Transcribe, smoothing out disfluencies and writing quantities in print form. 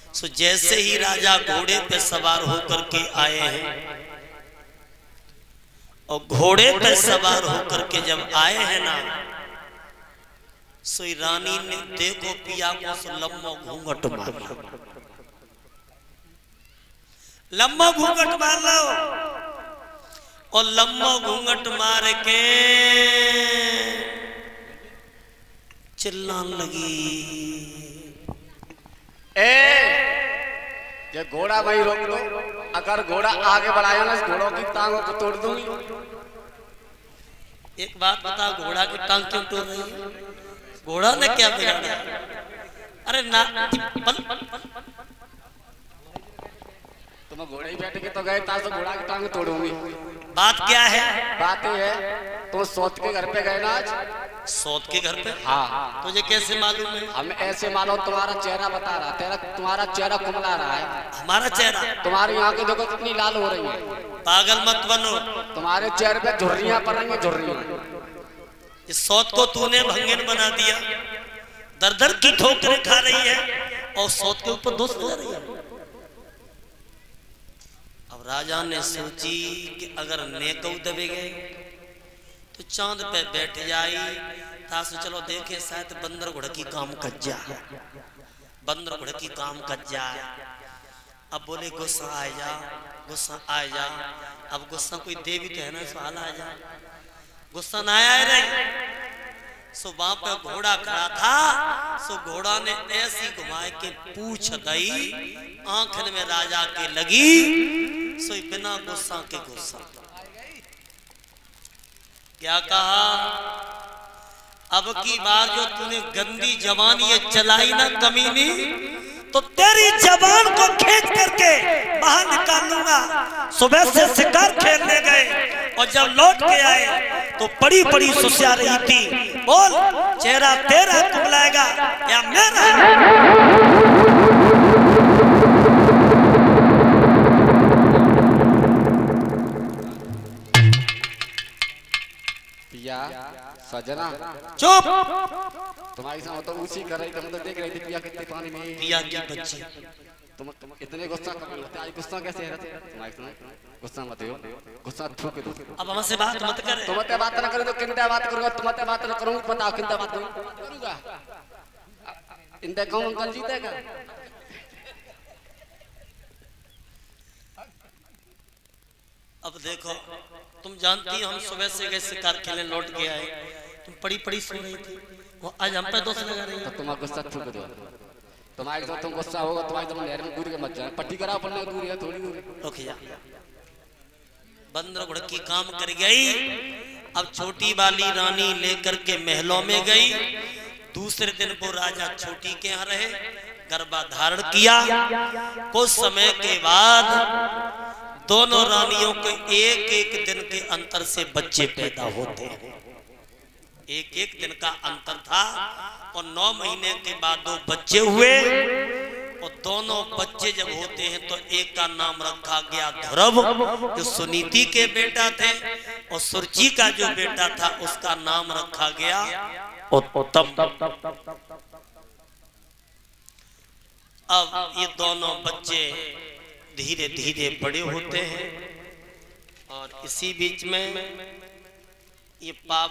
सो जैसे ही राजा घोड़े पे सवार होकर के आए हैं और घोड़े पे सवार होकर के जब आए हैं ना, सो रानी ने देखो पिया को सो लम्बा घूंघट मारा, लम्बा घूंघट मार लो और लम्बा घूंघट मार के चिल्लाने लगी, ये घोड़ा वही रोक दो, अगर घोड़ा आगे बढ़ाया ना घोड़ों की टांगों को तोड़ दूंगी। एक बात बता, घोड़ा की टांग क्यों तोड़ रही है? घोड़ा ने क्या बिगाड़ा? अरे ना तुम घोड़े ही बैठ के तो गए था, तो घोड़ा की टांग तोड़ूंगी। बात क्या है? बात ये है तो सौत के घर पे गए ना आज। सौत के घर पे? हाँ। तुझे कैसे मालूम है? हमें ऐसे मालूम, तुम्हारा चेहरा बता रहा, तुम्हारा चेहरा कुमला रहा है। हमारा चेहरा? तुम्हारी आंखें देखो कितनी लाल हो रही है। पागल मत बनो, तुम्हारे चेहरे पे झुर्रियां पड़ रही हैं, झुर्रियां। इस सौत को तूने भंगीन बना दिया, दर दर की ठोकरें खा रही है और सौत के ऊपर दोष लगा रही है। अब राजा ने सोची कि अगर नेकऊ दबे गए तो चांद पे बैठ जाई, तासु चलो देखे शायद बंदर घुड़की काम कर जा, बंदर घुड़की काम कर जा। अब बोले गुस्सा आ जा, गुस्सा आ जा। अब गुस्सा कोई देवी तो है ना, सवाल आ जा, गुस्सा ना आया रही। सो वहां पे घोड़ा खड़ा था, सो घोड़ा ने ऐसी घुमाए के पूछ गई, आंखन में राजा के लगी, सो बिना गुस्सा के गुस्सा क्या कहा, अब की बार जो तूने गंदी जबान ये चलाई ना कमीनी, तो तेरी जबान को खींच करके बाहर निकाल लूंगा। सुबह से शिकार खेलने गए और जब लौट के आए तो बड़ी बड़ी सुस्या रही थी। बोल, चेहरा तेरा कुमलाएगा या मेरा? पिया सजना चुप। तुम्हारी साथ तो उसी कर रही, तुम तो देख रही थी पिया कितने पानी में। पिया की बच्ची, तुम इतने गुस्सा कर रहे हो, आज गुस्सा कैसे है? तुम्हारी गुस्सा मत हो, गुस्सा थूक दो। अब हमसे बात मत कर। तुम ते बात ना करो तो किंता बात करूंगा, तुम ते बात ना करूंगा, बताओ किंता बात करूंगा। इंदे कौन अंकल जीतेगा? अब देखो, तुम जानती हो हम सुबह से गए शिकार खेलने, लौट के आए, तुम पड़ी पड़ी सो रही थी, वो आज हम पे दोष लगा रही है। तो तुम्हारा गुस्सा थूक दो, तुम्हारे तो तुम गुस्सा होगा, तुम्हारी तुम नहर में कूद के मत जाए, पट्टी कराओ, पड़ने दूर है थोड़ी दूर। रुक जा, बंदर घुड़की काम कर गई। अब छोटी वाली रानी लेकर के महलों में गई। दूसरे दिन वो राजा छोटी के यहाँ रहे, गर्भाधारण किया। कुछ समय के बाद दोनों रानियों को एक एक दिन के अंतर से बच्चे पैदा होते हैं, एक एक दिन का अंतर था और 9 महीने के बाद 2 बच्चे हुए। और दोनों बच्चे जब होते हैं तो एक का नाम रखा गया ध्रुव, जो सुनीति के बेटा थे, और सुरजी का जो बेटा था उसका नाम रखा गया उत्तम। अब ये दोनों बच्चे धीरे धीरे बड़े होते हैं और इसी बीच में ये पाप